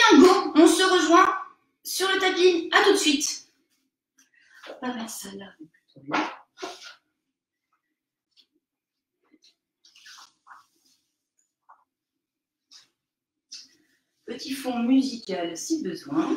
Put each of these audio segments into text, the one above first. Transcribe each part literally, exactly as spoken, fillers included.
bien, go, on se rejoint sur le tapis. À tout de suite. On va mettre ça là, plutôt là. Petit fond musical si besoin.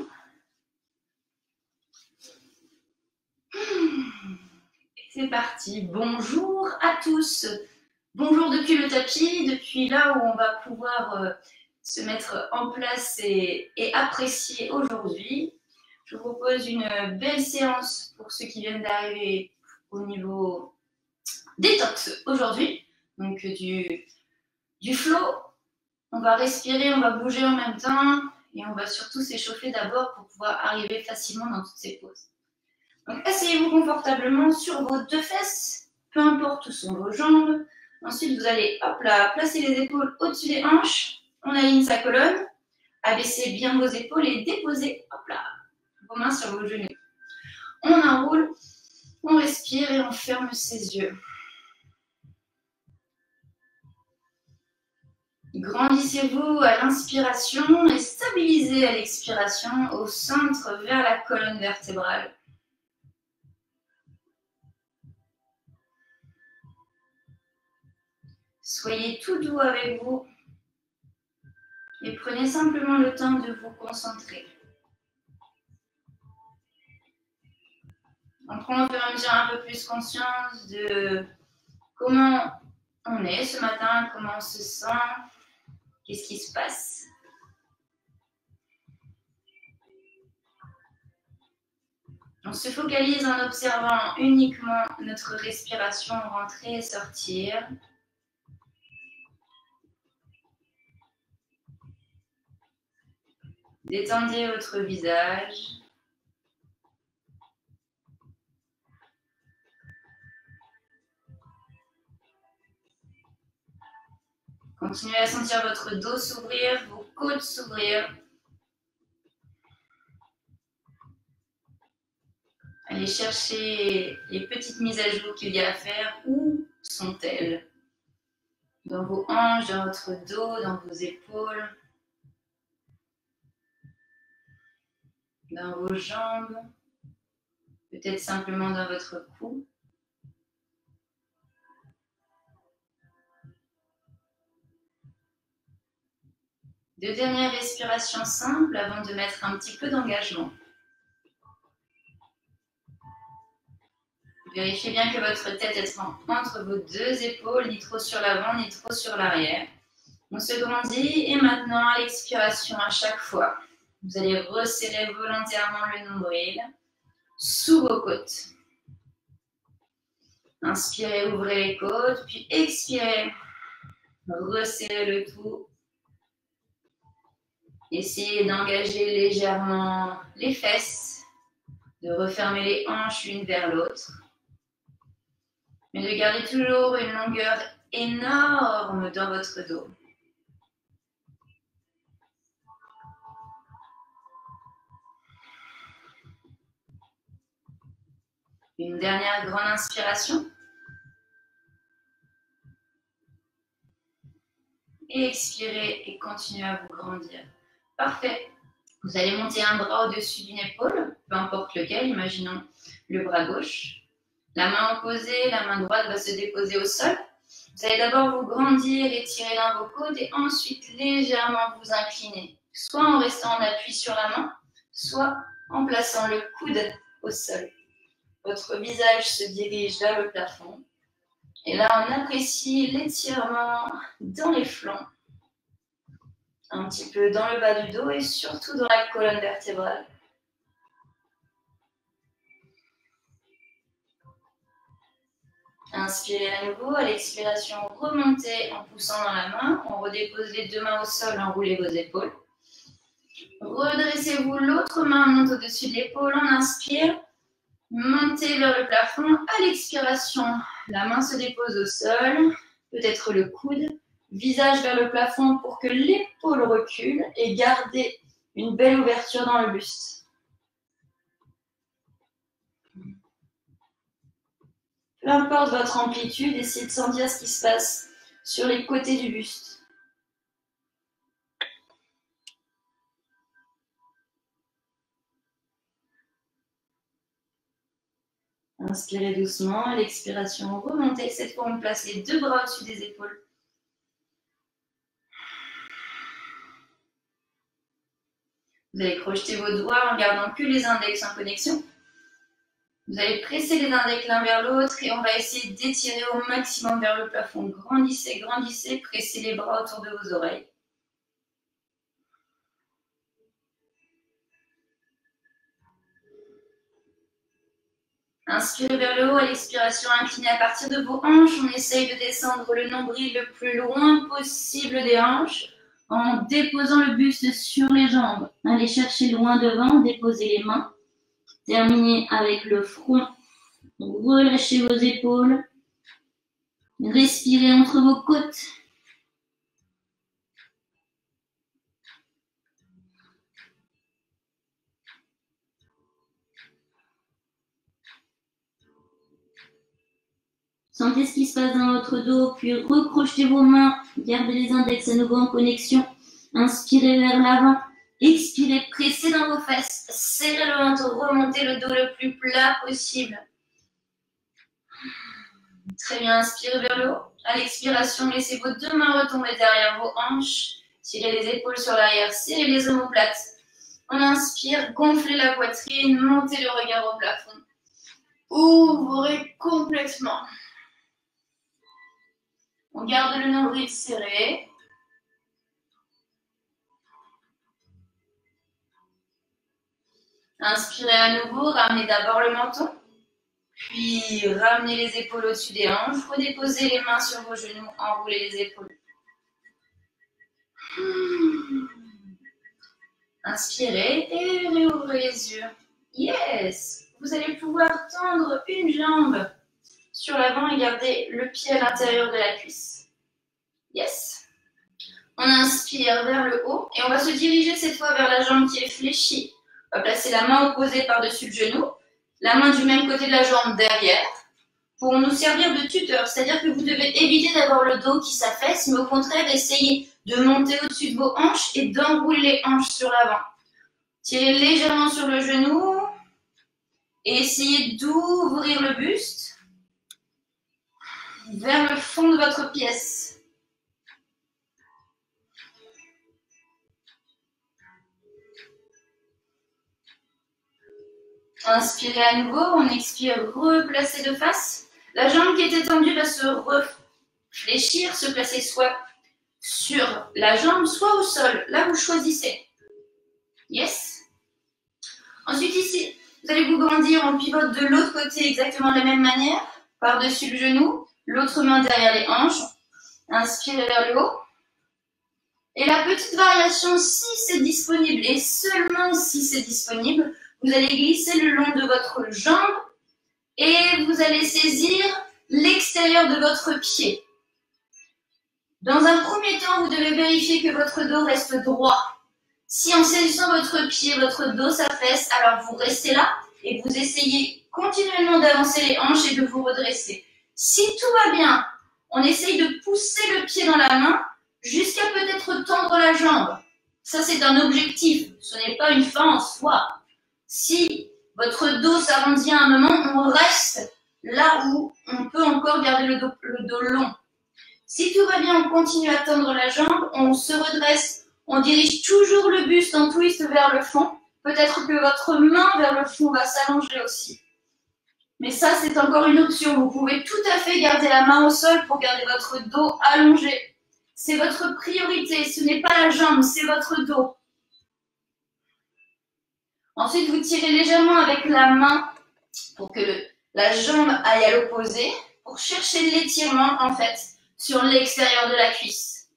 C'est parti. Bonjour à tous. Bonjour depuis le tapis, depuis là où on va pouvoir euh, se mettre en place et, et apprécier aujourd'hui. Je vous propose une belle séance pour ceux qui viennent d'arriver au niveau détox aujourd'hui. Donc du, du flow. On va respirer, on va bouger en même temps et on va surtout s'échauffer d'abord pour pouvoir arriver facilement dans toutes ces pauses. Donc asseyez-vous confortablement sur vos deux fesses, peu importe où sont vos jambes. Ensuite, vous allez hop là, placer les épaules au-dessus des hanches. On aligne sa colonne. Abaissez bien vos épaules et déposez hop là, vos mains sur vos genoux. On enroule, on respire et on ferme ses yeux. Grandissez-vous à l'inspiration et stabilisez à l'expiration au centre vers la colonne vertébrale. Soyez tout doux avec vous et prenez simplement le temps de vous concentrer. On prend au fur et à mesure un peu plus conscience de comment on est ce matin, comment on se sent, qu'est-ce qui se passe. On se focalise en observant uniquement notre respiration rentrer et sortir. Détendez votre visage. Continuez à sentir votre dos s'ouvrir, vos côtes s'ouvrir. Allez chercher les petites mises à jour qu'il y a à faire. Où sont-elles? Dans vos hanches, dans votre dos, dans vos épaules, dans vos jambes, peut-être simplement dans votre cou. Deux dernières respirations simples avant de mettre un petit peu d'engagement. Vérifiez bien que votre tête est entre vos deux épaules, ni trop sur l'avant, ni trop sur l'arrière. On se grandit et maintenant à l'expiration à chaque fois, vous allez resserrer volontairement le nombril sous vos côtes. Inspirez, ouvrez les côtes, puis expirez, resserrez le tout. Essayez d'engager légèrement les fesses, de refermer les hanches l'une vers l'autre. Mais de garder toujours une longueur énorme dans votre dos. Une dernière grande inspiration. Et expirez et continuez à vous grandir. Parfait. Vous allez monter un bras au-dessus d'une épaule, peu importe lequel, imaginons le bras gauche. La main opposée, la main droite va se déposer au sol. Vous allez d'abord vous grandir, étirer dans vos côtes et ensuite légèrement vous incliner. Soit en restant en appui sur la main, soit en plaçant le coude au sol. Votre visage se dirige vers le plafond. Et là, on apprécie l'étirement dans les flancs. Un petit peu dans le bas du dos et surtout dans la colonne vertébrale. Inspirez à nouveau, à l'expiration, remontez en poussant dans la main. On redépose les deux mains au sol, enroulez vos épaules. Redressez-vous, l'autre main monte au-dessus de l'épaule, on inspire. Montez vers le plafond. À l'expiration, la main se dépose au sol, peut-être le coude. Visage vers le plafond pour que l'épaule recule et gardez une belle ouverture dans le buste. Peu importe votre amplitude, essayez de sentir ce qui se passe sur les côtés du buste. Inspirez doucement. L'expiration, remontez. Cette fois, on place les deux bras au-dessus des épaules. Vous allez crocheter vos doigts en gardant que les index en connexion. Vous allez presser les index l'un vers l'autre et on va essayer d'étirer au maximum vers le plafond. Grandissez, grandissez, pressez les bras autour de vos oreilles. Inspirez vers le haut, à l'expiration, inclinez à partir de vos hanches. On essaye de descendre le nombril le plus loin possible des hanches en déposant le buste sur les jambes. Allez chercher loin devant, déposez les mains. Terminez avec le front. Relâchez vos épaules. Respirez entre vos côtes. Sentez ce qui se passe dans votre dos, puis recrochetez vos mains. Gardez les index à nouveau en connexion. Inspirez vers l'avant. Expirez, pressez dans vos fesses. Serrez le ventre, remontez le dos le plus plat possible. Très bien, inspirez vers le haut. À l'expiration, laissez vos deux mains retomber derrière vos hanches. Tirez les épaules sur l'arrière, serrez les omoplates. On inspire, gonflez la poitrine, montez le regard au plafond. Ouvrez complètement. On garde le nombril serré. Inspirez à nouveau, ramenez d'abord le menton. Puis ramenez les épaules au-dessus des hanches. Redéposez les mains sur vos genoux, enroulez les épaules. Inspirez et réouvrez les yeux. Yes! Vous allez pouvoir tendre une jambe sur l'avant et garder le pied à l'intérieur de la cuisse. Yes! On inspire vers le haut et on va se diriger cette fois vers la jambe qui est fléchie. On va placer la main opposée par-dessus le genou, la main du même côté de la jambe derrière, pour nous servir de tuteur. C'est-à-dire que vous devez éviter d'avoir le dos qui s'affaisse, mais au contraire, essayez de monter au-dessus de vos hanches et d'enrouler les hanches sur l'avant. Tirez légèrement sur le genou et essayez d'ouvrir le buste vers le fond de votre pièce. Inspirez à nouveau, on expire, replacer de face. La jambe qui était tendue va se réfléchir, se placer soit sur la jambe, soit au sol. Là, vous choisissez. Yes. Ensuite, ici, vous allez vous grandir, on pivote de l'autre côté exactement de la même manière, par-dessus le genou, l'autre main derrière les hanches. Inspirez vers le haut. Et la petite variation, si c'est disponible, et seulement si c'est disponible, vous allez glisser le long de votre jambe et vous allez saisir l'extérieur de votre pied. Dans un premier temps, vous devez vérifier que votre dos reste droit. Si en saisissant votre pied, votre dos s'affaisse, alors vous restez là et vous essayez continuellement d'avancer les hanches et de vous redresser. Si tout va bien, on essaye de pousser le pied dans la main jusqu'à peut-être tendre la jambe. Ça, c'est un objectif, ce n'est pas une fin en soi. Si votre dos s'arrondit à un moment, on reste là où on peut encore garder le dos, le dos long. Si tout va bien, on continue à tendre la jambe, on se redresse, on dirige toujours le buste en twist vers le fond. Peut-être que votre main vers le fond va s'allonger aussi. Mais ça, c'est encore une option. Vous pouvez tout à fait garder la main au sol pour garder votre dos allongé. C'est votre priorité, ce n'est pas la jambe, c'est votre dos. Ensuite, vous tirez légèrement avec la main pour que le, la jambe aille à l'opposé, pour chercher l'étirement, en fait, sur l'extérieur de la cuisse.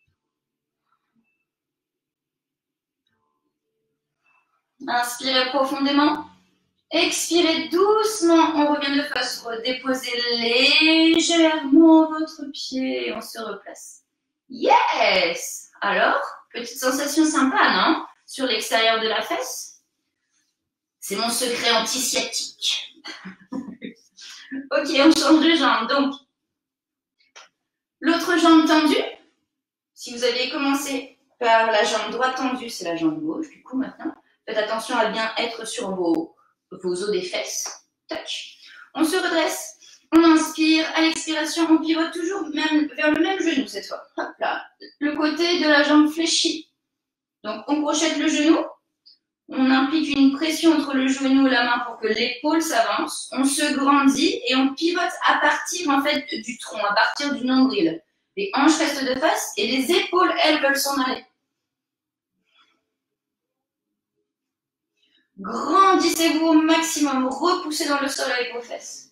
Inspirez profondément. Expirez doucement. On revient de face. Redéposez légèrement votre pied et on se replace. Yes! Alors, petite sensation sympa, non? Sur l'extérieur de la fesse. C'est mon secret anti-sciatique. Ok, on change de jambe. Donc, l'autre jambe tendue. Si vous aviez commencé par la jambe droite tendue, c'est la jambe gauche. Du coup, maintenant, faites attention à bien être sur vos, vos os des fesses. Tac. On se redresse. On inspire. À l'expiration, on pivote toujours même, vers le même genou cette fois. Hop là. Le côté de la jambe fléchie. Donc, on crochette le genou. On implique une pression entre le genou et la main pour que l'épaule s'avance. On se grandit et on pivote à partir en fait du tronc, à partir du nombril. Les hanches restent de face et les épaules, elles, veulent s'en aller. Grandissez-vous au maximum, repoussez dans le sol avec vos fesses.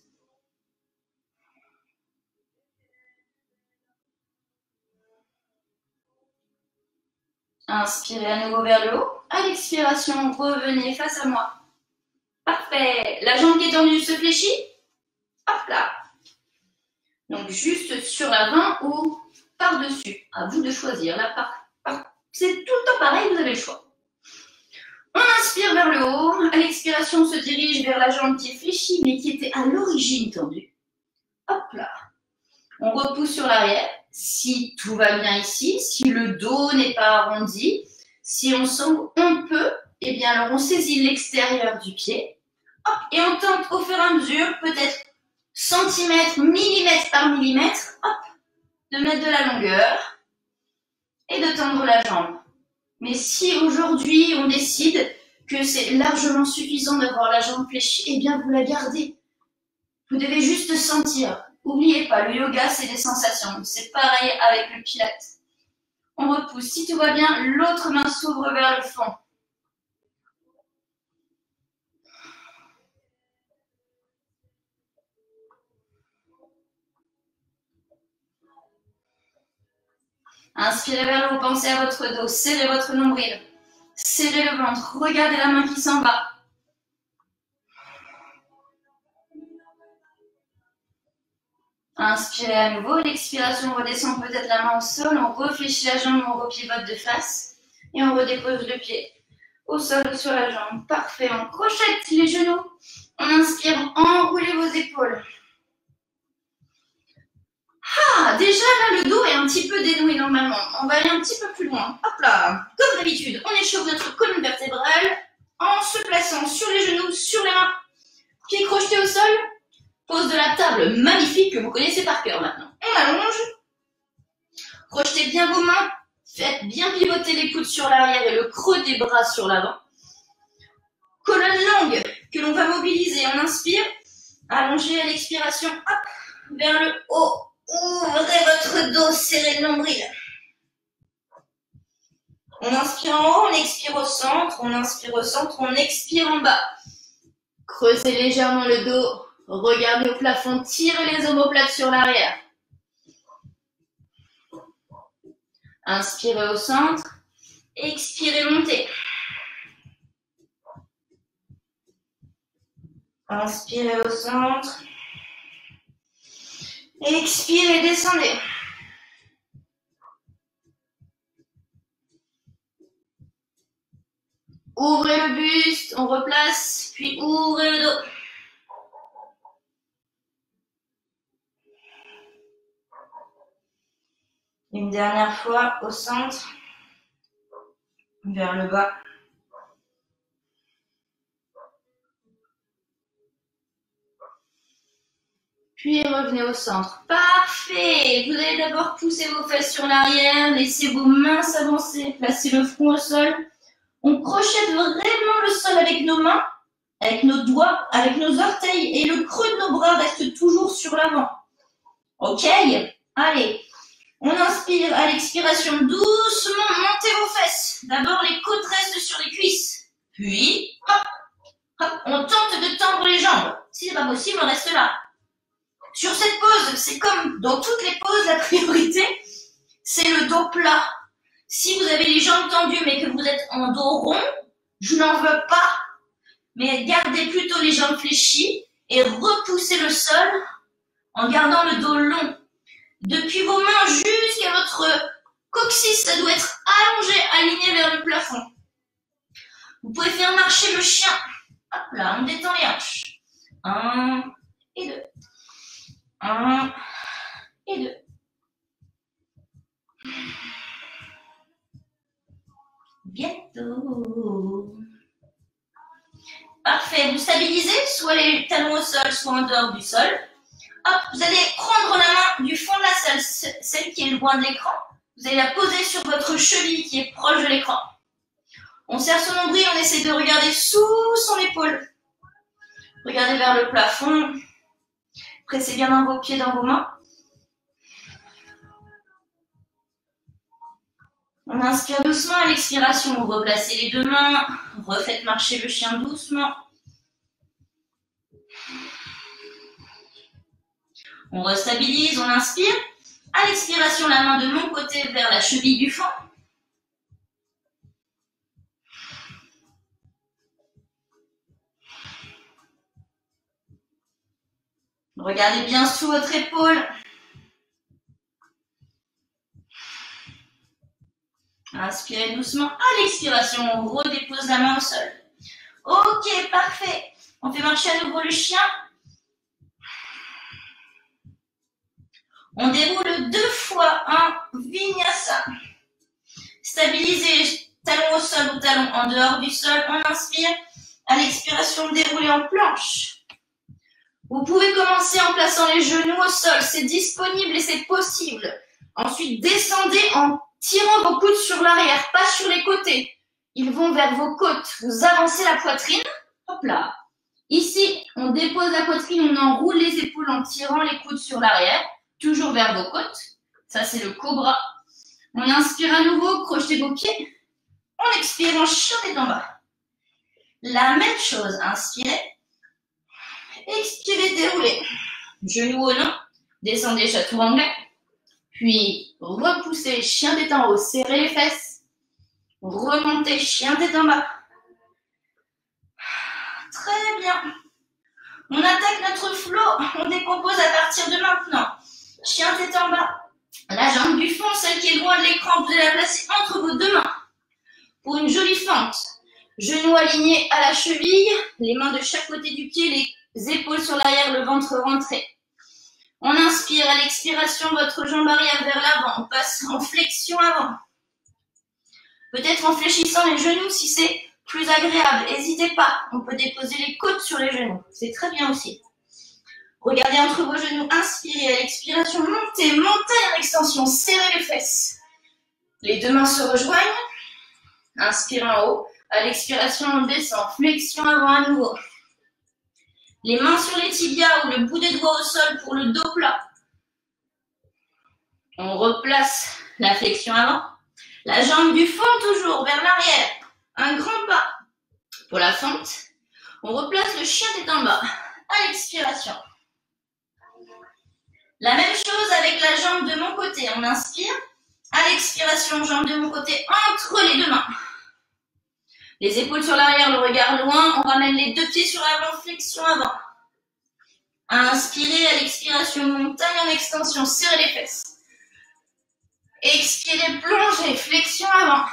Inspirez à nouveau vers le haut. À l'expiration, revenez face à moi. Parfait. La jambe qui est tendue se fléchit. Hop là. Donc juste sur l'avant ou par-dessus. À vous de choisir. Là, par, par... C'est tout le temps pareil, vous avez le choix. On inspire vers le haut. À l'expiration, on se dirige vers la jambe qui est fléchie, mais qui était à l'origine tendue. Hop là. On repousse sur l'arrière. Si tout va bien ici, si le dos n'est pas arrondi, si on sent on peut, eh bien alors on saisit l'extérieur du pied. Hop, et on tente au fur et à mesure, peut-être centimètre, millimètre par millimètre, hop, de mettre de la longueur et de tendre la jambe. Mais si aujourd'hui on décide que c'est largement suffisant d'avoir la jambe fléchie, eh bien vous la gardez. Vous devez juste sentir. N'oubliez pas, le yoga c'est des sensations. C'est pareil avec le pilate. On repousse. Si tout va bien, l'autre main s'ouvre vers le fond. Inspirez vers le haut, pensez à votre dos, serrez votre nombril, serrez le ventre, regardez la main qui s'en va. Inspirez à nouveau, l'expiration, on redescend peut-être la main au sol, on réfléchit la jambe, on repivote de face et on redépose le pied au sol ou sur la jambe. Parfait, on crochette les genoux, on inspire, enroulez vos épaules. Ah, déjà là le dos est un petit peu dénoué normalement. On va aller un petit peu plus loin. Hop là, comme d'habitude, on échauffe notre colonne vertébrale en se plaçant sur les genoux, sur les mains, pieds crochetés au sol. Pose de la table magnifique que vous connaissez par cœur maintenant. On allonge. Crochetez bien vos mains. Faites bien pivoter les coudes sur l'arrière et le creux des bras sur l'avant. Colonne longue que l'on va mobiliser. On inspire. Allongez à l'expiration. Hop, vers le haut. Ouvrez votre dos, serrez le nombril. On inspire en haut, on expire au centre. On inspire au centre, on expire en bas. Creusez légèrement le dos. Regardez au plafond, tirez les omoplates sur l'arrière. Inspirez au centre, expirez, montez. Inspirez au centre, expirez, descendez. Ouvrez le buste, on replace, puis ouvrez le dos. Une dernière fois au centre, vers le bas. Puis revenez au centre. Parfait! Vous allez d'abord pousser vos fesses sur l'arrière, laissez vos mains s'avancer, placez le front au sol. On crochette vraiment le sol avec nos mains, avec nos doigts, avec nos orteils et le creux de nos bras reste toujours sur l'avant. Ok? Allez. On inspire à l'expiration, doucement, montez vos fesses. D'abord, les côtes restent sur les cuisses. Puis, hop, hop, on tente de tendre les jambes. Si c'est pas possible, on reste là. Sur cette pose, c'est comme dans toutes les poses, la priorité, c'est le dos plat. Si vous avez les jambes tendues mais que vous êtes en dos rond, je n'en veux pas. Mais gardez plutôt les jambes fléchies et repoussez le sol en gardant le dos long. Depuis vos mains jusqu'à votre coccyx, ça doit être allongé, aligné vers le plafond. Vous pouvez faire marcher le chien. Hop là, on détend les hanches. Un et deux. Un et deux. Bientôt. Parfait. Vous stabilisez, soit les talons au sol, soit en dehors du sol. Hop, vous allez prendre la main du fond de la salle, celle qui est loin de l'écran. Vous allez la poser sur votre cheville qui est proche de l'écran. On serre son nombril, on essaie de regarder sous son épaule. Regardez vers le plafond. Pressez bien dans vos pieds, dans vos mains. On inspire doucement, à l'expiration, vous replacez les deux mains, refaites marcher le chien doucement. On restabilise, on inspire. À l'expiration, la main de mon côté vers la cheville du fond. Regardez bien sous votre épaule. Inspirez doucement. À l'expiration, on redépose la main au sol. Ok, parfait. On fait marcher à nouveau le chien. On déroule deux fois un vinyasa. Stabilisez, talon au sol ou talon en dehors du sol. On inspire. À l'expiration, déroulez en planche. Vous pouvez commencer en plaçant les genoux au sol. C'est disponible et c'est possible. Ensuite, descendez en tirant vos coudes sur l'arrière, pas sur les côtés. Ils vont vers vos côtes. Vous avancez la poitrine. Hop là. Ici, on dépose la poitrine, on enroule les épaules en tirant les coudes sur l'arrière. Toujours vers vos côtes. Ça, c'est le cobra. On inspire à nouveau, crochetez vos pieds. On expire en chien tête en bas. La même chose, inspirez. Expirez, déroulez. Genoux au long. Descendez chaturanga. Puis, repoussez, chien tête en haut. Serrez les fesses. Remontez, chien tête en bas. Très bien. On attaque notre flow. On décompose à partir de maintenant. Chien tête en bas. La jambe du fond, celle qui est loin de l'écran, vous allez la placer entre vos deux mains. Pour une jolie fente. Genoux alignés à la cheville. Les mains de chaque côté du pied. Les épaules sur l'arrière, le ventre rentré. On inspire. À l'expiration, votre jambe arrière vers l'avant. On passe en flexion avant. Peut-être en fléchissant les genoux si c'est plus agréable. N'hésitez pas. On peut déposer les côtes sur les genoux. C'est très bien aussi. Regardez entre vos genoux, inspirez, à l'expiration, montez, montez en extension, serrez les fesses. Les deux mains se rejoignent, inspirez en haut, à l'expiration, on descend, flexion avant à nouveau. Les mains sur les tibias ou le bout des doigts au sol pour le dos plat. On replace la flexion avant, la jambe du fond toujours vers l'arrière, un grand pas pour la fente. On replace le chien tête en bas, à l'expiration. La même chose avec la jambe de mon côté. On inspire. À l'expiration, jambe de mon côté entre les deux mains. Les épaules sur l'arrière, le regard loin. On ramène les deux pieds sur l'avant, flexion avant. Inspirez. À l'expiration, montagne en extension. Serrez les fesses. Expirez, plongez, flexion avant.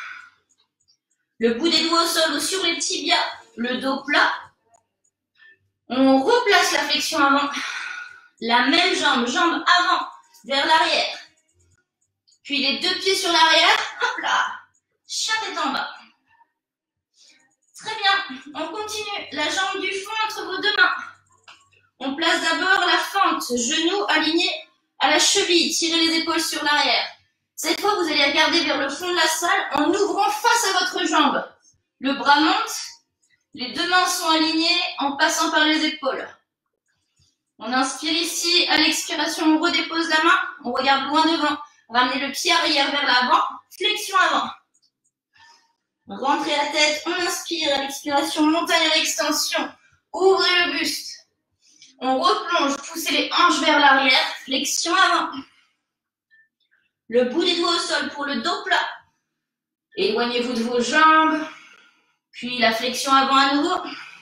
Le bout des doigts au sol ou sur les tibias, le dos plat. On replace la flexion avant. La même jambe, jambe avant, vers l'arrière. Puis les deux pieds sur l'arrière, hop là, chien tête en bas. Très bien, on continue. La jambe du fond entre vos deux mains. On place d'abord la fente, genoux alignés à la cheville, tirez les épaules sur l'arrière. Cette fois, vous allez regarder vers le fond de la salle en ouvrant face à votre jambe. Le bras monte, les deux mains sont alignées en passant par les épaules. On inspire ici, à l'expiration, on redépose la main, on regarde loin devant. Ramenez le pied arrière vers l'avant, flexion avant. Rentrez la tête, on inspire, à l'expiration, montagne à l'extension. Ouvrez le buste. On replonge, poussez les hanches vers l'arrière, flexion avant. Le bout des doigts au sol pour le dos plat. Éloignez-vous de vos jambes, puis la flexion avant à nouveau.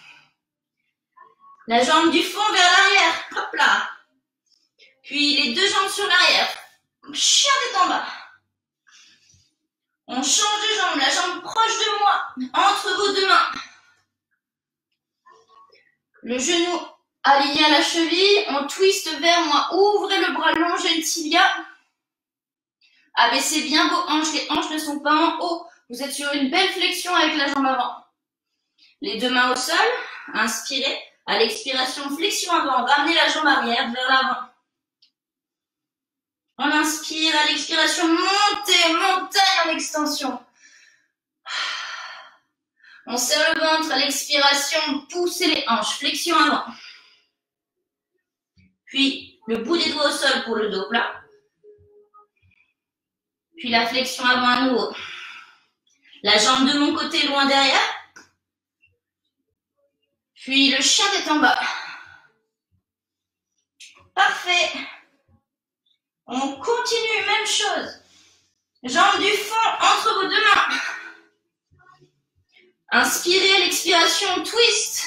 La jambe du fond vers l'arrière, hop là. Puis les deux jambes sur l'arrière. Chien tête en bas. On change de jambe, la jambe proche de moi, entre vos deux mains. Le genou aligné à la cheville, on twiste vers moi. Ouvrez le bras, longez le tibia. Abaissez bien vos hanches, les hanches ne sont pas en haut. Vous êtes sur une belle flexion avec la jambe avant. Les deux mains au sol. Inspirez. À l'expiration, flexion avant. Ramenez la jambe arrière vers l'avant. On inspire. À l'expiration, montez, montagne en extension. On serre le ventre. À l'expiration, poussez les hanches. Flexion avant. Puis, le bout des doigts au sol pour le dos plat. Puis la flexion avant à nouveau. La jambe de mon côté loin derrière. Puis le chien tête en bas. Parfait. On continue, même chose. Jambes du fond entre vos deux mains. Inspirez à l'expiration, twist.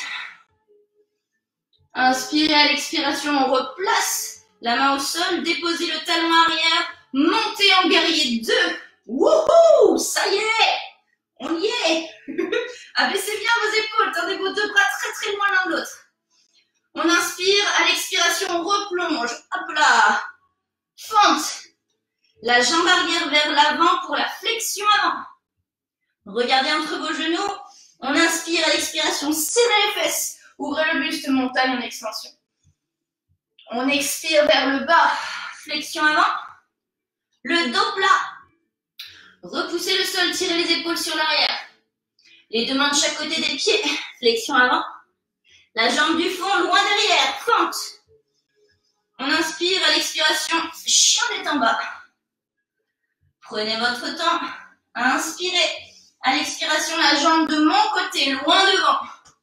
Inspirez à l'expiration, on replace la main au sol, déposez le talon arrière, montez en guerrier deux. Wouhou, ça y est, on y est. Abaissez bien vos épaules, tendez vos deux bras très très loin l'un de l'autre. On inspire, à l'expiration, on replonge. Hop là. Fente. La jambe arrière vers l'avant pour la flexion avant. Regardez entre vos genoux. On inspire, à l'expiration, serrez les fesses. Ouvrez le buste, montagne en extension. On expire vers le bas, flexion avant. Le dos plat. Repoussez le sol, tirez les épaules sur l'arrière. Les deux mains de chaque côté des pieds, flexion avant. La jambe du fond, loin derrière, fente. On inspire, à l'expiration, chien tête en bas. Prenez votre temps. Inspirez. À l'expiration, la jambe de mon côté, loin devant.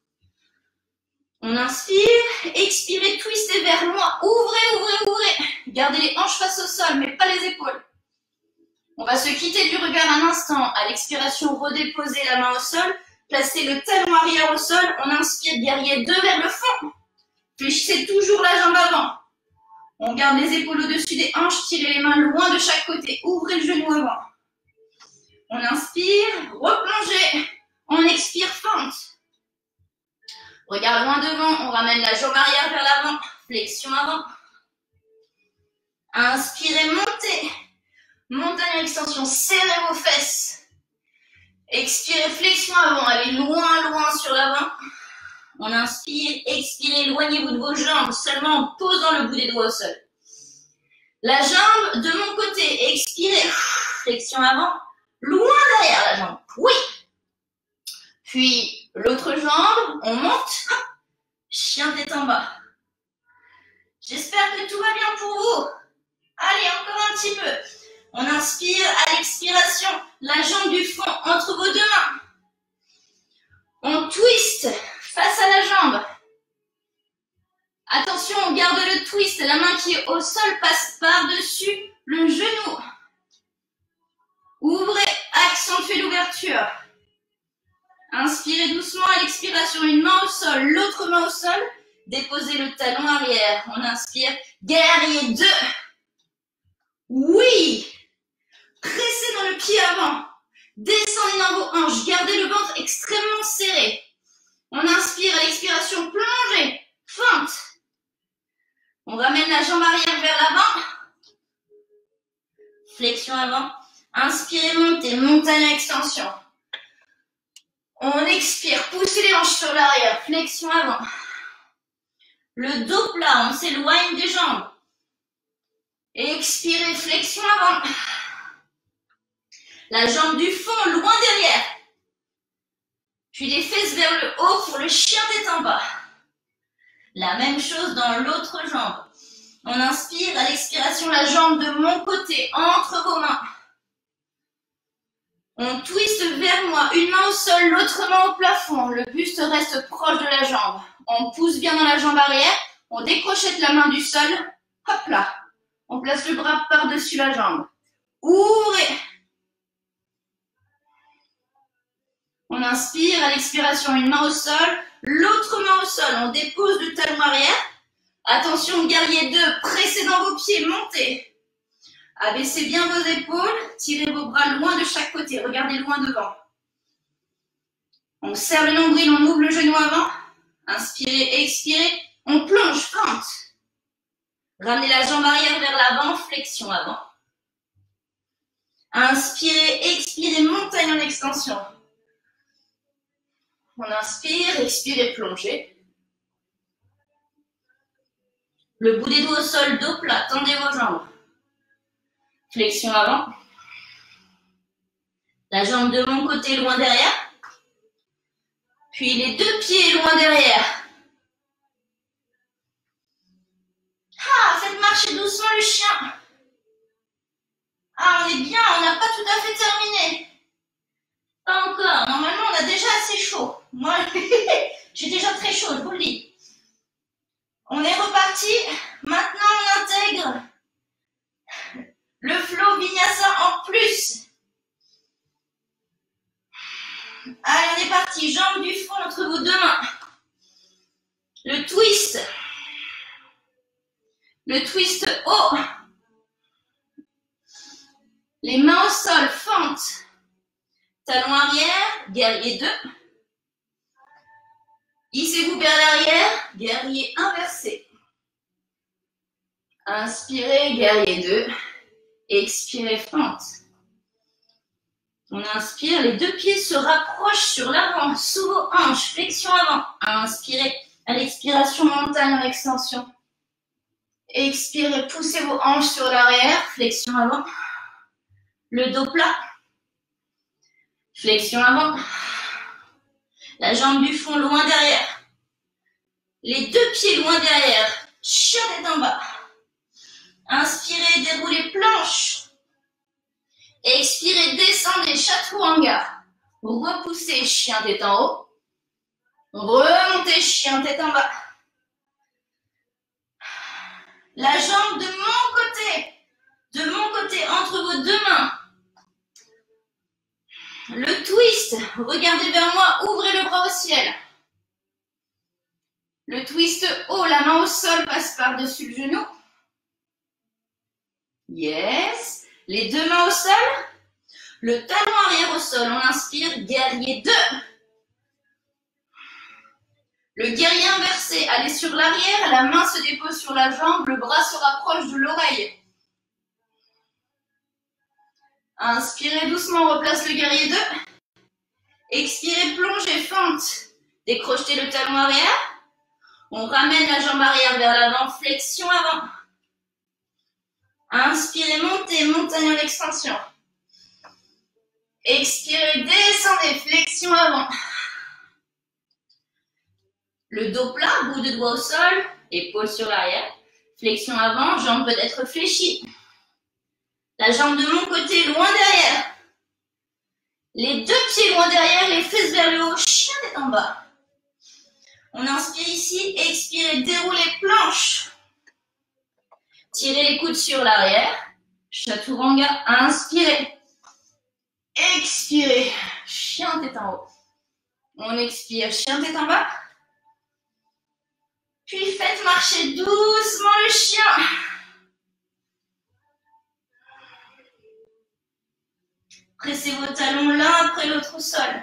On inspire, expirez, twistez vers moi. Ouvrez, ouvrez, ouvrez. Gardez les hanches face au sol, mais pas les épaules. On va se quitter du regard un instant. À l'expiration, redéposez la main au sol. Placez le talon arrière au sol. On inspire, guerrier deux vers le fond. Fléchissez toujours la jambe avant. On garde les épaules au-dessus des hanches. Tirez les mains loin de chaque côté. Ouvrez le genou avant. On inspire, replongez. On expire, fente. Regard loin devant. On ramène la jambe arrière vers l'avant. Flexion avant. Inspirez, montez. Montagne en extension. Serrez vos fesses. Expirez, flexion avant. Allez loin, loin sur l'avant. On inspire, expirez, éloignez-vous de vos jambes, seulement en posant le bout des doigts au sol. La jambe de mon côté, expirez, flexion avant, loin derrière la jambe, oui. Puis l'autre jambe, on monte, chien tête en bas. J'espère que tout va bien pour vous. Allez, encore un petit peu. On inspire, à l'expiration, la jambe du fond entre vos deux mains. On twist face à la jambe. Attention, on garde le twist. La main qui est au sol passe par-dessus le genou. Ouvrez, accentuez l'ouverture. Inspirez doucement à l'expiration. Une main au sol, l'autre main au sol. Déposez le talon arrière. On inspire. Guerrier deux. Oui. Pressez dans le pied avant. Descendez dans vos hanches. Gardez le ventre extrêmement serré. On inspire, à l'expiration, plongez, fente. On ramène la jambe arrière vers l'avant. Flexion avant. Inspirez, montez, montagne en extension. On expire, poussez les hanches sur l'arrière, flexion avant. Le dos plat, on s'éloigne des jambes. Expirez, flexion avant. La jambe du fond, loin derrière. Puis les fesses vers le haut pour le chien tête en bas. La même chose dans l'autre jambe. On inspire, à l'expiration, la jambe de mon côté, entre vos mains. On twiste vers moi, une main au sol, l'autre main au plafond. Le buste reste proche de la jambe. On pousse bien dans la jambe arrière. On décrochette la main du sol. Hop là. On place le bras par-dessus la jambe. Ouvrez. On inspire, à l'expiration, une main au sol, l'autre main au sol. On dépose le talon arrière. Attention, guerrier deux, pressez dans vos pieds, montez. Abaissez bien vos épaules, tirez vos bras loin de chaque côté, regardez loin devant. On serre le nombril, on ouvre le genou avant. Inspirez, expirez, on plonge, fente. Ramenez la jambe arrière vers l'avant, flexion avant. Inspirez, expirez, montagne en extension. On inspire, expirez, plongez. Le bout des doigts au sol, dos plat, tendez vos jambes. Flexion avant. La jambe de mon côté, loin derrière. Puis les deux pieds loin derrière. Ah, faites marcher doucement le chien. Ah, on est bien, on n'a pas tout à fait terminé. Pas encore, normalement on a déjà assez chaud. Moi, j'ai déjà très chaud, je vous le dis. On est reparti. Maintenant on intègre le flow vinyasa en plus. Allez, on est parti. Jambes du fond entre vos deux mains. Le twist. Le twist haut. Les mains au sol, fente. Talon arrière, guerrier deux. Hissez-vous vers l'arrière, guerrier inversé. Inspirez, guerrier deux. Expirez, fente. On inspire, les deux pieds se rapprochent sur l'avant, sous vos hanches, flexion avant. Inspirez, à l'expiration, montagne en extension. Expirez, poussez vos hanches sur l'arrière, flexion avant. Le dos plat. Flexion avant. La jambe du fond loin derrière. Les deux pieds loin derrière. Chien tête en bas. Inspirez, déroulez planche. Expirez, descendez, chaturanga. Repoussez, chien tête en haut. Remontez, chien tête en bas. La jambe de mon côté. De mon côté, entre vos deux mains. Le twist. Regardez vers moi, ouvrez le bras au ciel. Le twist haut, la main au sol passe par-dessus le genou. Yes. Les deux mains au sol. Le talon arrière au sol. On inspire, guerrier deux. Le guerrier inversé. Allez sur l'arrière, la main se dépose sur la jambe, le bras se rapproche de l'oreille. Inspirez doucement, on replace le guerrier deux. Expirez, plongez, fente. Décrochez le talon arrière. On ramène la jambe arrière vers l'avant, flexion avant. Inspirez, montez, montagne en extension. Expirez, descendez, flexion avant. Le dos plat, bout de doigt au sol, épaules sur l'arrière. Flexion avant, jambe peut être fléchie. La jambe de mon côté, loin derrière. Les deux pieds loin derrière, les fesses vers le haut, chien tête en bas. On inspire ici, expirez, déroulez planche. Tirez les coudes sur l'arrière. Chaturanga, inspirez. Expirez, chien tête en haut. On expire, chien tête en bas. Puis faites marcher doucement le chien. Pressez vos talons l'un après l'autre au sol.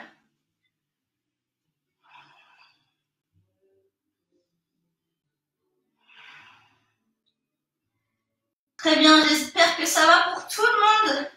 Très bien, j'espère que ça va pour tout le monde.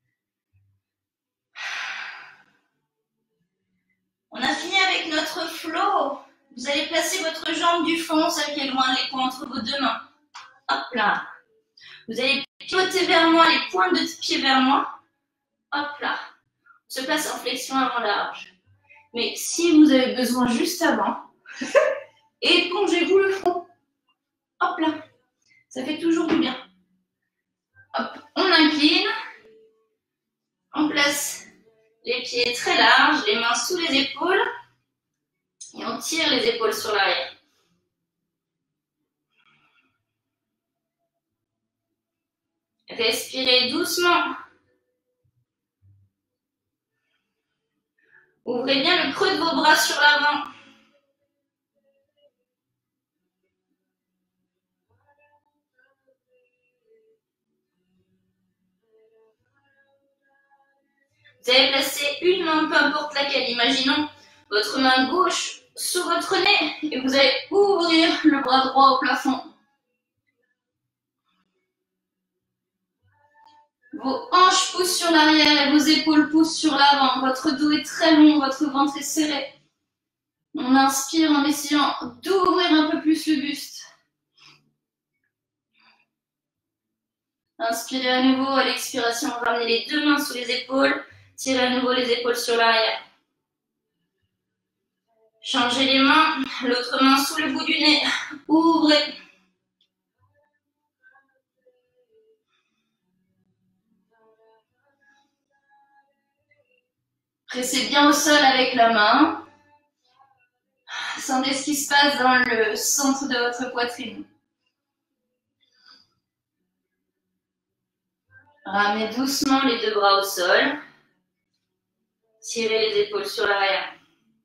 On a fini avec notre flow. Vous allez placer votre jambe du fond, celle qui est loin de l'épaule entre vos deux mains. Hop là. Vous allez pivoter vers moi, les pointes de pied vers moi. Hop là. On se place en flexion avant large. Mais si vous avez besoin juste avant, épongez-vous le front. Hop là. Ça fait toujours du bien. Hop, on incline. On place les pieds très larges, les mains sous les épaules. Et on tire les épaules sur l'arrière. Respirez doucement. Ouvrez bien le creux de vos bras sur l'avant. Vous allez placer une main, peu importe laquelle. Imaginons votre main gauche sous votre nez et vous allez ouvrir le bras droit au plafond. Vos hanches poussent sur l'arrière et vos épaules poussent sur l'avant. Votre dos est très long, votre ventre est serré. On inspire en essayant d'ouvrir un peu plus le buste. Inspirez à nouveau, à l'expiration, ramenez les deux mains sous les épaules. Tirez à nouveau les épaules sur l'arrière. Changez les mains, l'autre main sous le bout du nez. Ouvrez. Pressez bien au sol avec la main. Sentez ce qui se passe dans le centre de votre poitrine. Ramenez doucement les deux bras au sol. Tirez les épaules sur l'arrière.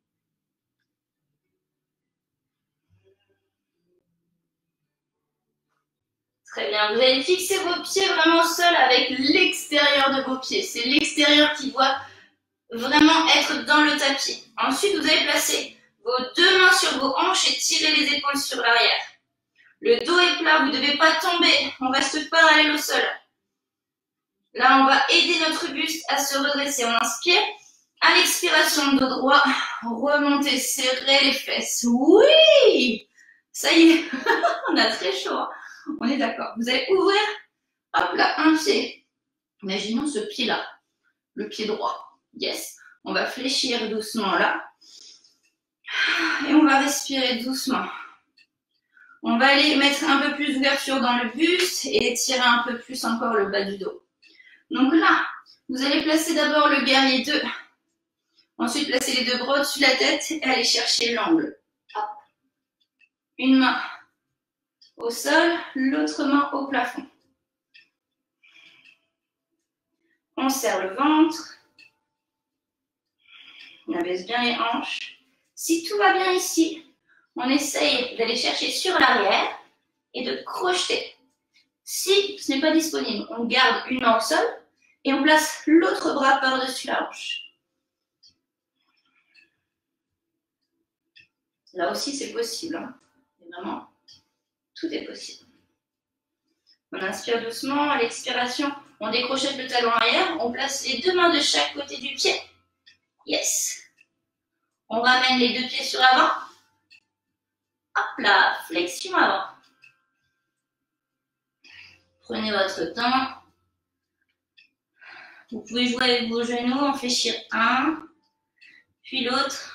Très bien. Vous allez fixer vos pieds vraiment au sol avec l'extérieur de vos pieds. C'est l'extérieur qui doit vraiment être dans le tapis. Ensuite, vous allez placer vos deux mains sur vos hanches et tirer les épaules sur l'arrière. Le dos est plat, vous ne devez pas tomber. On reste parallèle au sol. Là, on va aider notre buste à se redresser. On inspire. À l'expiration, dos droit. Remontez, serrez les fesses. Oui! Ça y est, on a très chaud. Hein. On est d'accord. Vous allez ouvrir, hop là, un pied. Imaginons ce pied-là, le pied droit. Yes. On va fléchir doucement là. Et on va respirer doucement. On va aller mettre un peu plus d'ouverture dans le buste et étirer un peu plus encore le bas du dos. Donc là, vous allez placer d'abord le guerrier deux. Ensuite, placez les deux bras au-dessus de la tête et allez chercher l'angle. Une main au sol, l'autre main au plafond. On serre le ventre. On abaisse bien les hanches. Si tout va bien ici, on essaye d'aller chercher sur l'arrière et de crocheter. Si ce n'est pas disponible, on garde une main au sol et on place l'autre bras par-dessus la hanche. Là aussi, c'est possible. Hein. Vraiment, tout est possible. On inspire doucement. À l'expiration, on décrochette le talon arrière. On place les deux mains de chaque côté du pied. Yes. On ramène les deux pieds sur l'avant. Hop là, flexion avant. Prenez votre temps. Vous pouvez jouer avec vos genoux, en fléchir un, puis l'autre.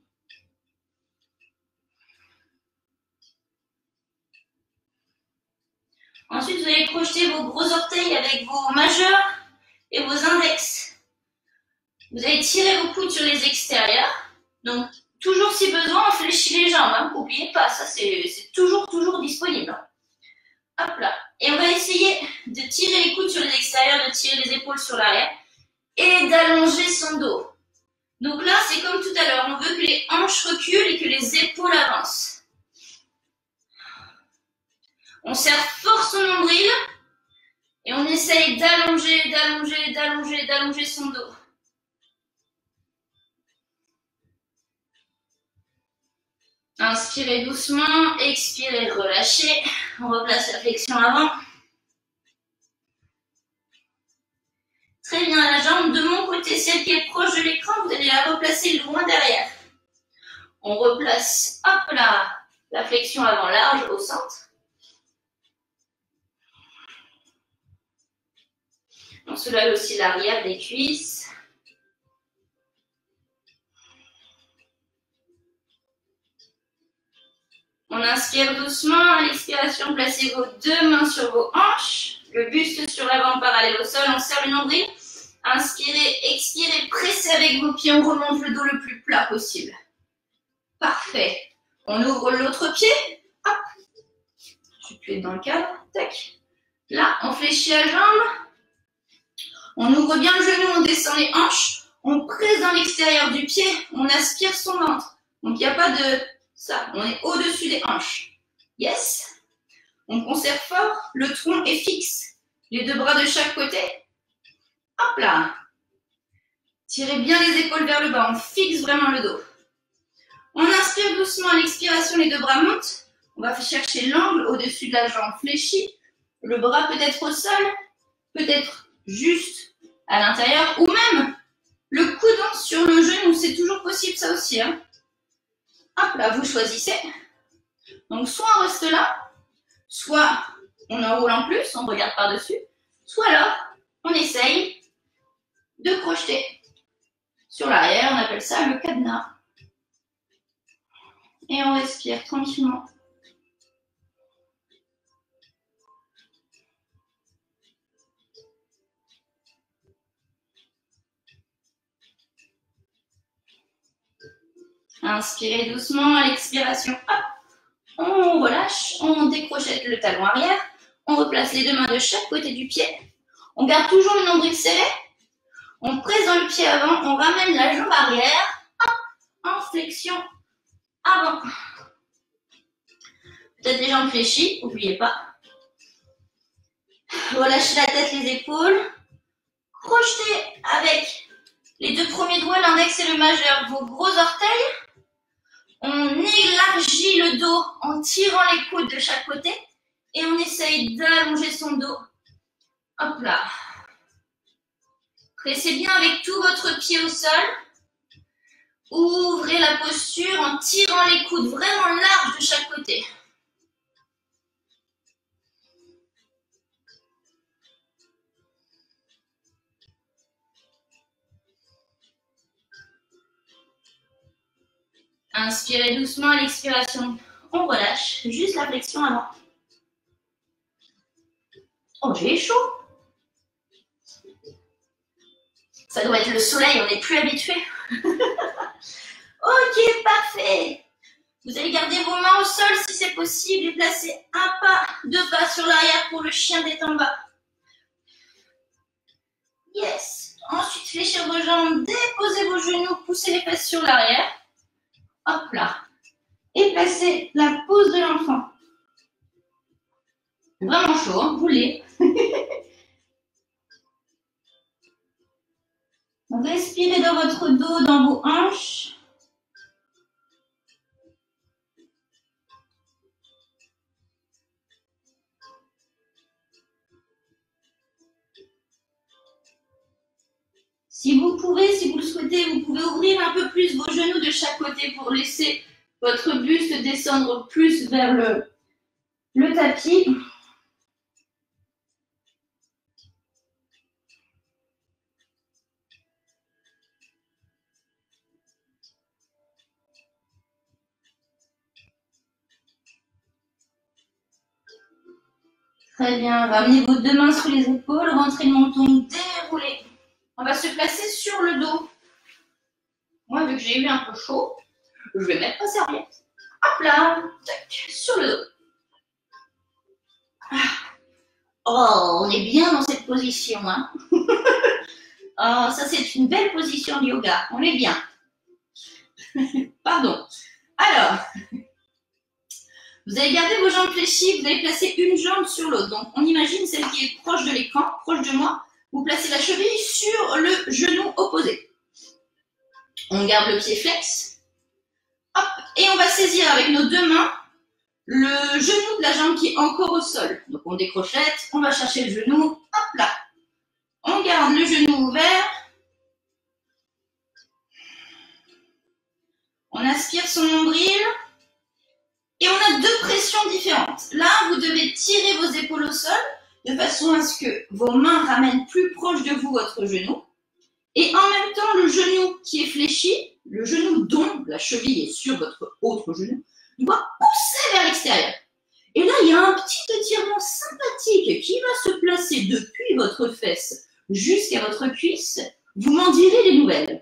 Ensuite, vous allez crocheter vos gros orteils avec vos majeurs et vos index. Vous allez tirer vos coudes sur les extérieurs. Donc, toujours si besoin, on fléchit les jambes. N'oubliez hein. pas, ça c'est toujours, toujours disponible. Hop là. Et on va essayer de tirer les coudes sur les extérieurs, de tirer les épaules sur l'arrière et d'allonger son dos. Donc là, c'est comme tout à l'heure. On veut que les hanches reculent et que les épaules avancent. On serre fort son nombril et on essaye d'allonger, d'allonger, d'allonger, d'allonger son dos. Inspirez doucement, expirez, relâchez. On replace la flexion avant. Très bien, la jambe de mon côté, celle qui est proche de l'écran, vous allez la replacer loin derrière. On replace, hop là, la flexion avant large au centre. On soulève aussi l'arrière des cuisses. On inspire doucement. À l'expiration, placez vos deux mains sur vos hanches. Le buste sur l'avant parallèle au sol. On serre le nombril. Inspirez, expirez, pressez avec vos pieds. On remonte le dos le plus plat possible. Parfait. On ouvre l'autre pied. Hop. Je vais plus être dans le cadre. Tac. Là, on fléchit la jambe. On ouvre bien le genou, on descend les hanches, on presse dans l'extérieur du pied, on aspire son ventre. Donc, il n'y a pas de ça, on est au-dessus des hanches. Yes. On conserve fort, le tronc est fixe. Les deux bras de chaque côté. Hop là. Tirez bien les épaules vers le bas, on fixe vraiment le dos. On inspire doucement, à l'expiration, les deux bras montent. On va chercher l'angle au-dessus de la jambe fléchie. Le bras peut être au sol, peut-être juste à l'intérieur, ou même le coude sur le genou, c'est toujours possible ça aussi. Hein. Hop là, vous choisissez. Donc, soit on reste là, soit on enroule en plus, on regarde par-dessus, soit alors, on essaye de crocheter sur l'arrière, on appelle ça le cadenas. Et on respire tranquillement. Inspirez doucement, à l'expiration, hop, on relâche, on décrochette le talon arrière, on replace les deux mains de chaque côté du pied, on garde toujours le nombril serré, on presse dans le pied avant, on ramène la jambe arrière, hop, en flexion avant. Peut-être les jambes fléchies, n'oubliez pas. Relâchez la tête, les épaules, crochetez avec les deux premiers doigts, l'index et le majeur, vos gros orteils. On élargit le dos en tirant les coudes de chaque côté et on essaye d'allonger son dos. Hop là. Pressez bien avec tout votre pied au sol. Ouvrez la posture en tirant les coudes vraiment larges de chaque côté. Inspirez doucement à l'expiration. On relâche, juste la flexion avant. Oh, j'ai chaud. Ça doit être le soleil, on n'est plus habitué. Ok, parfait. Vous allez garder vos mains au sol si c'est possible et placer un pas, deux pas sur l'arrière pour le chien d'être en bas. Yes. Ensuite, fléchir vos jambes, déposez vos genoux, poussez les fesses sur l'arrière. Hop là. Et placez la pose de l'enfant. Vraiment chaud, hein, roulez. Respirez dans votre dos, dans vos hanches. Si vous pouvez, si vous le souhaitez, vous pouvez ouvrir un peu plus vos genoux de chaque côté pour laisser votre buste descendre plus vers le, le tapis. Très bien, ramenez vos deux mains sous les épaules, rentrez le menton déroulé. On va se placer sur le dos. Moi, vu que j'ai eu un peu chaud, je vais mettre ma serviette. Hop là, tac, sur le dos. Oh, on est bien dans cette position, hein. Oh, ça c'est une belle position de yoga, on est bien. Pardon. Alors, vous allez garder vos jambes fléchies, vous allez placer une jambe sur l'autre. Donc, on imagine celle qui est proche de l'écran, proche de moi. Vous placez la cheville sur le genou opposé. On garde le pied flex. Hop, et on va saisir avec nos deux mains le genou de la jambe qui est encore au sol. Donc, on décrochette, on va chercher le genou. Hop là. On garde le genou ouvert. On aspire son nombril. Et on a deux pressions différentes. Là, vous devez tirer vos épaules au sol de façon à ce que vos mains ramènent plus proche de vous votre genou. Et en même temps, le genou qui est fléchi, le genou dont la cheville est sur votre autre genou, doit pousser vers l'extérieur. Et là, il y a un petit étirement sympathique qui va se placer depuis votre fesse jusqu'à votre cuisse. Vous m'en direz les nouvelles.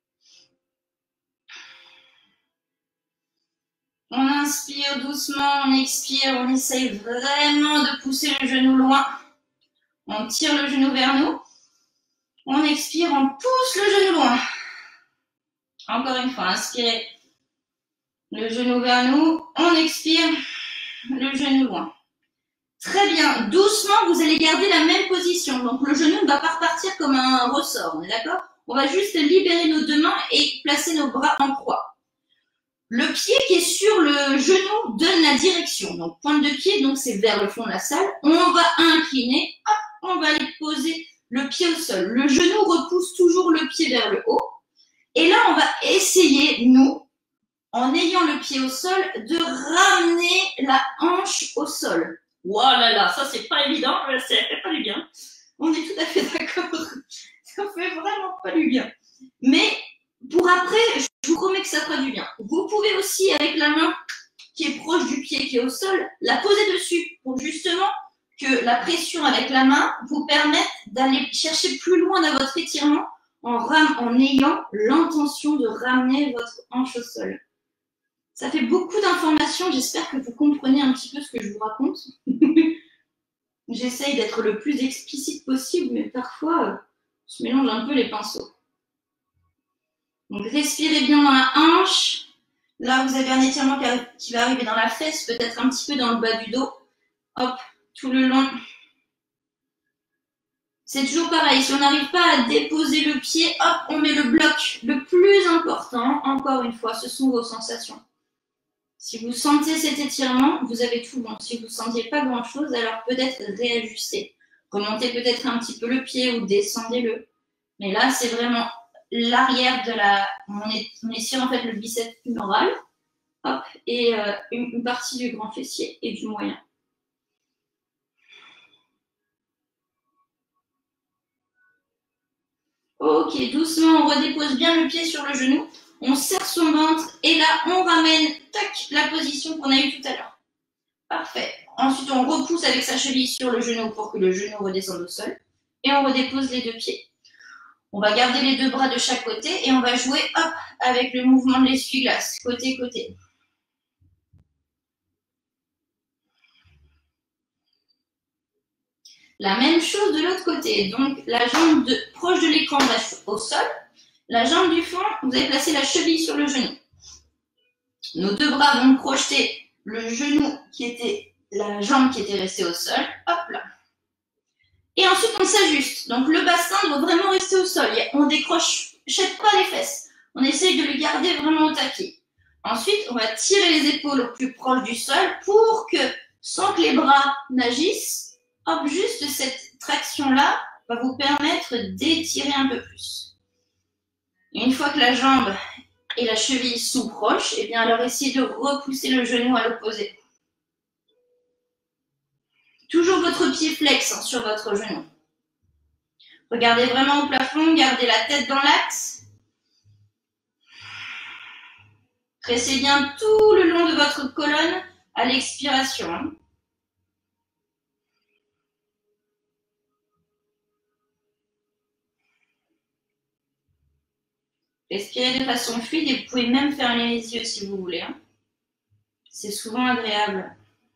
On inspire doucement, on expire, on essaye vraiment de pousser le genou loin. On tire le genou vers nous. On expire, on pousse le genou loin. Encore une fois, inspirez le genou vers nous. On expire le genou loin. Très bien. Doucement, vous allez garder la même position. Donc, le genou ne va pas repartir comme un ressort. On est d'accord? On va juste libérer nos deux mains et placer nos bras en croix. Le pied qui est sur le genou donne la direction. Donc, pointe de pied, donc c'est vers le fond de la salle. On va incliner, hop, on va aller poser le pied au sol. Le genou repousse toujours le pied vers le haut. Et là, on va essayer, nous, en ayant le pied au sol, de ramener la hanche au sol. Voilà, là, ça c'est pas évident, ça fait pas du bien. On est tout à fait d'accord. Ça fait vraiment pas du bien. Mais pour après, je vous promets que ça fera du bien. Vous pouvez aussi, avec la main qui est proche du pied, qui est au sol, la poser dessus pour justement que la pression avec la main vous permette d'aller chercher plus loin dans votre étirement en, ram en ayant l'intention de ramener votre hanche au sol. Ça fait beaucoup d'informations, j'espère que vous comprenez un petit peu ce que je vous raconte. J'essaye d'être le plus explicite possible, mais parfois, euh, je mélange un peu les pinceaux. Donc, respirez bien dans la hanche. Là, vous avez un étirement qui va arriver dans la fesse, peut-être un petit peu dans le bas du dos. Hop, tout le long. C'est toujours pareil, si on n'arrive pas à déposer le pied, hop, on met le bloc. Le plus important, encore une fois, ce sont vos sensations. Si vous sentez cet étirement, vous avez tout bon. Si vous ne sentiez pas grand-chose, alors peut-être réajuster. Remontez peut-être un petit peu le pied ou descendez-le. Mais là, c'est vraiment l'arrière de la... On, est... on étire en fait le biceps fémoral. Hop, et euh, une, une partie du grand fessier et du moyen. Ok, doucement, on redépose bien le pied sur le genou. On serre son ventre et là, on ramène tac, la position qu'on a eue tout à l'heure. Parfait. Ensuite, on repousse avec sa cheville sur le genou pour que le genou redescende au sol. Et on redépose les deux pieds. On va garder les deux bras de chaque côté et on va jouer hop, avec le mouvement de l'essuie-glace, côté-côté. La même chose de l'autre côté. Donc, la jambe de, proche de l'écran au sol. La jambe du fond, vous allez placer la cheville sur le genou. Nos deux bras vont projeter le genou qui était, la jambe qui était restée au sol. Hop là. Et ensuite, on s'ajuste. Donc, le bassin doit vraiment rester au sol. On décroche, jette pas les fesses. On essaye de le garder vraiment au taquet. Ensuite, on va tirer les épaules au plus proche du sol pour que, sans que les bras n'agissent, hop, juste cette traction-là va vous permettre d'étirer un peu plus. Et une fois que la jambe et la cheville sont proches, eh bien alors essayez de repousser le genou à l'opposé. Toujours votre pied flex hein, sur votre genou. Regardez vraiment au plafond, gardez la tête dans l'axe. Pressez bien tout le long de votre colonne à l'expiration. Respirez de façon fluide et vous pouvez même fermer les yeux si vous voulez. Hein. C'est souvent agréable.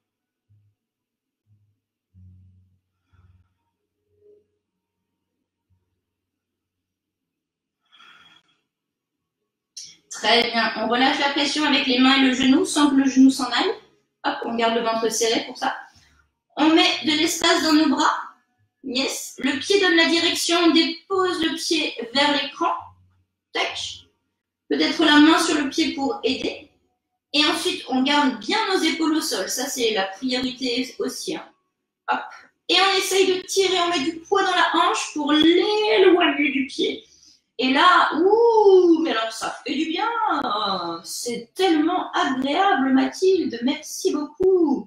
Très bien. On relâche la pression avec les mains et le genou sans que le genou s'en aille. Hop, on garde le ventre serré pour ça. On met de l'espace dans nos bras. Yes. Le pied donne la direction. On dépose le pied vers l'écran. Tac. Peut-être la main sur le pied pour aider. Et ensuite, on garde bien nos épaules au sol. Ça, c'est la priorité aussi. Hein. Hop. Et on essaye de tirer. On met du poids dans la hanche pour l'éloigner du pied. Et là, ouh, mais alors ça fait du bien. C'est tellement agréable, Mathilde. Merci beaucoup.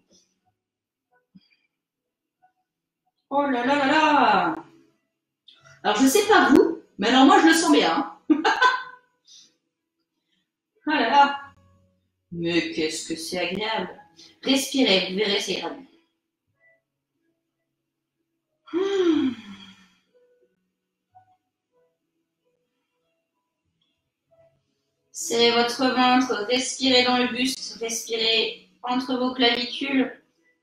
Oh là là là là. Alors, je ne sais pas vous, mais alors moi, je le sens bien. Oh là là. Mais qu'est-ce que c'est agréable. Respirez, vous verrez, c'est ira mieux. Hmm. Serrez votre ventre, respirez dans le buste, respirez entre vos clavicules.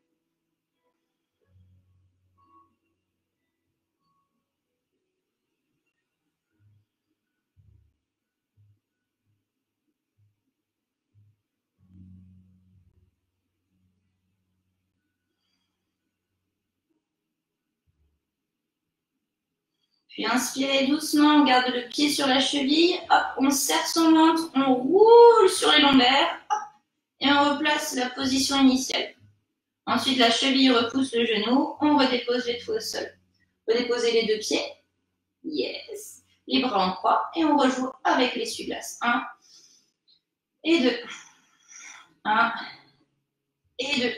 Puis inspirez doucement, on garde le pied sur la cheville, hop, on serre son ventre, on roule sur les lombaires, hop, et on replace la position initiale. Ensuite, la cheville repousse le genou, on redépose les tout au sol. Redéposez les deux pieds, yes, les bras en croix, et on rejoue avec l'essuie-glace. un, et deux. un et deux.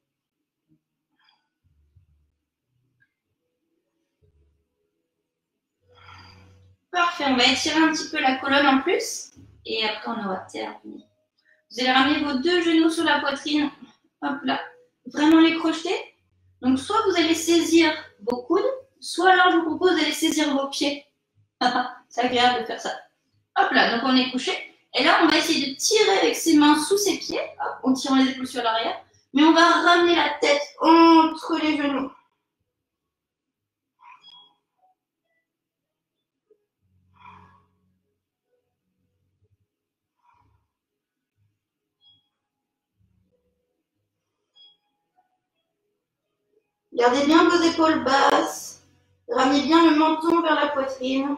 Parfait, on va étirer un petit peu la colonne en plus et après on aura terminé. Vous allez ramener vos deux genoux sur la poitrine, hop là, vraiment les crocheter. Donc soit vous allez saisir vos coudes, soit alors je vous propose d'aller saisir vos pieds. C'est agréable de faire ça. Hop là, donc on est couché. Et là, on va essayer de tirer avec ses mains sous ses pieds, hop, en tirant les épaules sur l'arrière. Mais on va ramener la tête entre les genoux. Gardez bien vos épaules basses. Ramenez bien le menton vers la poitrine.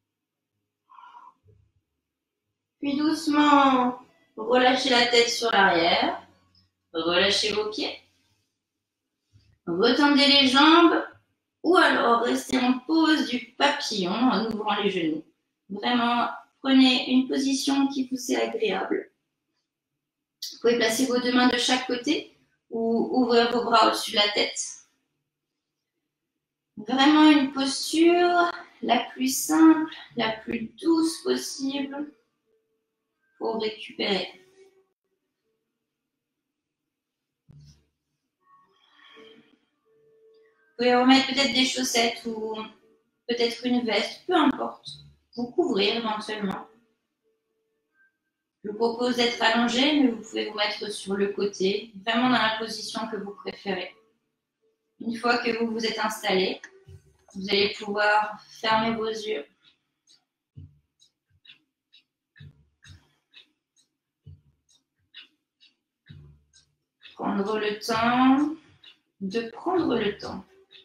Puis doucement, relâchez la tête sur l'arrière. Relâchez vos pieds. Retendez les jambes. Ou alors, restez en pose du papillon en ouvrant les genoux. Vraiment, prenez une position qui vous est agréable. Vous pouvez placer vos deux mains de chaque côté ou ouvrir vos bras au-dessus de la tête. Vraiment une posture la plus simple, la plus douce possible pour récupérer. Vous pouvez remettre peut-être des chaussettes ou peut-être une veste, peu importe. Vous couvrir éventuellement. Je vous propose d'être allongé, mais vous pouvez vous mettre sur le côté, vraiment dans la position que vous préférez. Une fois que vous vous êtes installé, vous allez pouvoir fermer vos yeux. Prendre le temps de prendre le temps.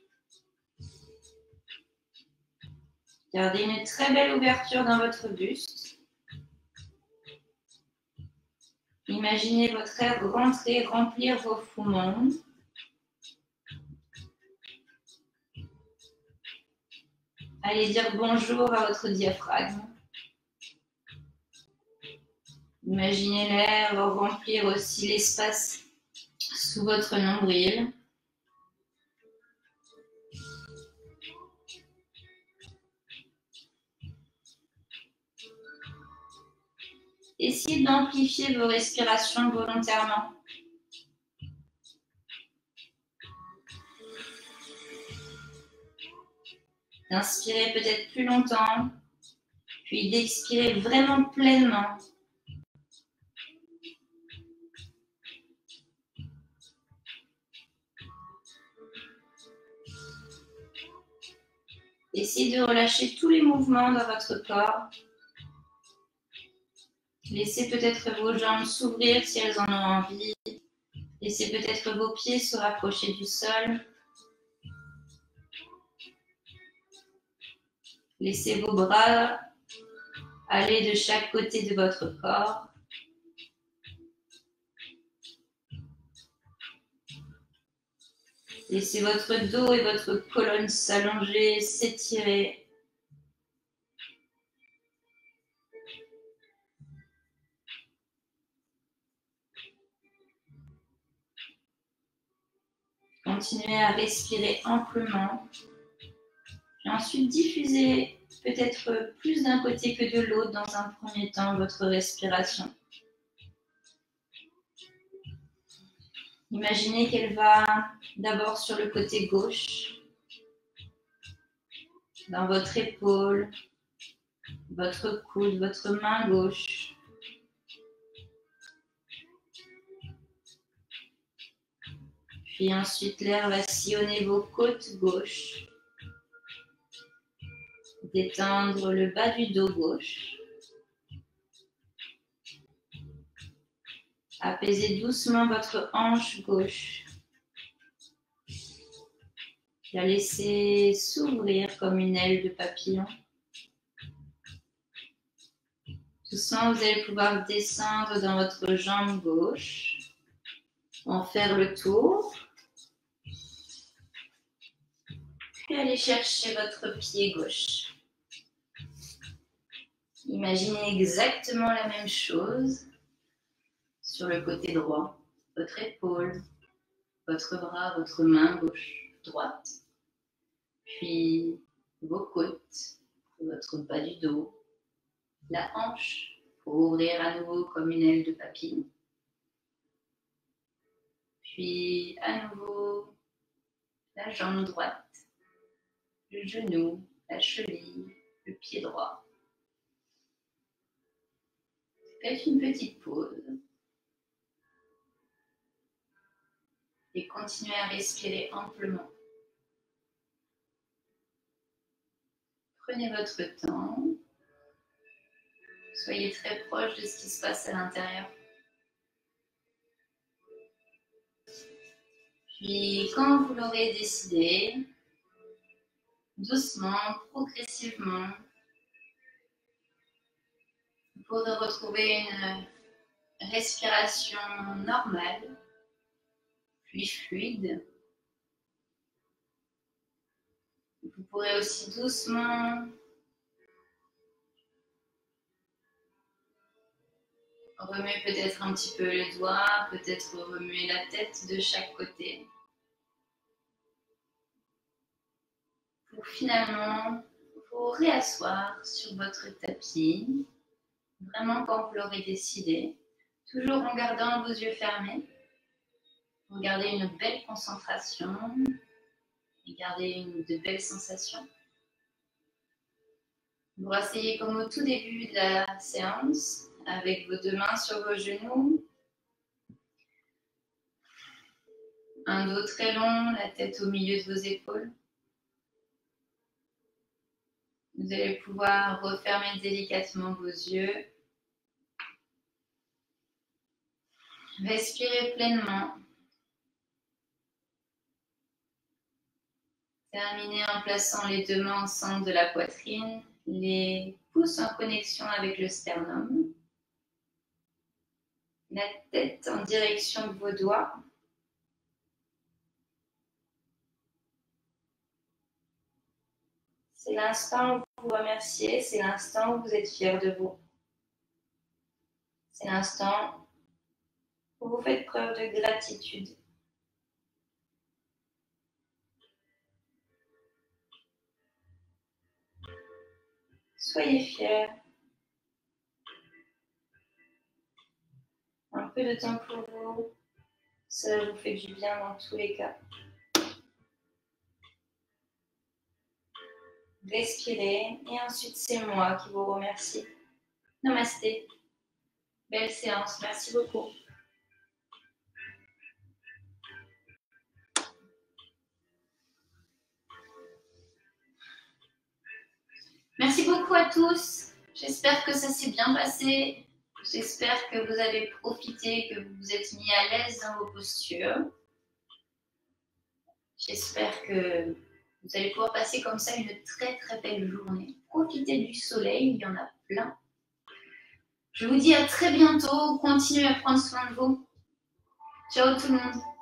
Gardez une très belle ouverture dans votre buste. Imaginez votre air rentrer, remplir vos poumons. Allez dire bonjour à votre diaphragme. Imaginez l'air remplir aussi l'espace sous votre nombril. Essayez d'amplifier vos respirations volontairement. D'inspirer peut-être plus longtemps, puis d'expirer vraiment pleinement. Essayez de relâcher tous les mouvements dans votre corps. Laissez peut-être vos jambes s'ouvrir si elles en ont envie. Laissez peut-être vos pieds se rapprocher du sol. Laissez vos bras aller de chaque côté de votre corps. Laissez votre dos et votre colonne s'allonger, s'étirer. Continuez à respirer amplement. Et ensuite, diffusez peut-être plus d'un côté que de l'autre dans un premier temps votre respiration. Imaginez qu'elle va d'abord sur le côté gauche, dans votre épaule, votre coude, votre main gauche. Puis ensuite, l'air va sillonner vos côtes gauches. Détendre le bas du dos gauche. Apaisez doucement votre hanche gauche. La laissez s'ouvrir comme une aile de papillon. Doucement, vous allez pouvoir descendre dans votre jambe gauche. En faire le tour. Puis allez chercher votre pied gauche. Imaginez exactement la même chose. sur le côté droit, votre épaule, votre bras, votre main gauche, droite, puis vos côtes, votre bas du dos, la hanche pour ouvrir à nouveau comme une aile de papillon. Puis à nouveau la jambe droite, le genou, la cheville, le pied droit. Faites une petite pause et continuez à respirer amplement. Prenez votre temps. Soyez très proche de ce qui se passe à l'intérieur. Puis, quand vous l'aurez décidé, doucement, progressivement, vous pourrez retrouver une respiration normale, puis fluide. Vous pourrez aussi doucement remuer peut-être un petit peu les doigts, peut-être remuer la tête de chaque côté. Pour finalement vous réasseoir sur votre tapis, vraiment quand vous l'aurez décidé, toujours en gardant vos yeux fermés. Vous gardez une belle concentration et gardez une, de belles sensations. Vous rasseyez comme au tout début de la séance, avec vos deux mains sur vos genoux. Un dos très long, la tête au milieu de vos épaules. Vous allez pouvoir refermer délicatement vos yeux. Respirez pleinement. Terminez en plaçant les deux mains au centre de la poitrine, les pouces en connexion avec le sternum. La tête en direction de vos doigts. C'est l'instant où vous vous remerciez, c'est l'instant où vous êtes fier de vous. C'est l'instant où vous faites preuve de gratitude. Soyez fiers. Un peu de temps pour vous, ça vous fait du bien dans tous les cas. Respirez et ensuite c'est moi qui vous remercie. Namasté. Belle séance, merci beaucoup. Merci beaucoup à tous. J'espère que ça s'est bien passé. J'espère que vous avez profité, que vous vous êtes mis à l'aise dans vos postures. J'espère que vous allez pouvoir passer comme ça une très très belle journée. Profitez du soleil, il y en a plein. Je vous dis à très bientôt. Continuez à prendre soin de vous. Ciao tout le monde.